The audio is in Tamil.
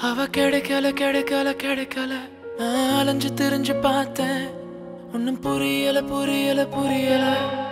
அவ கிடைக்கல கிடைக்கல கிடைக்கல நான் அலைஞ்சு திரிஞ்சு பார்த்தேன் ஒன்னும் புரியல புரியல புரியல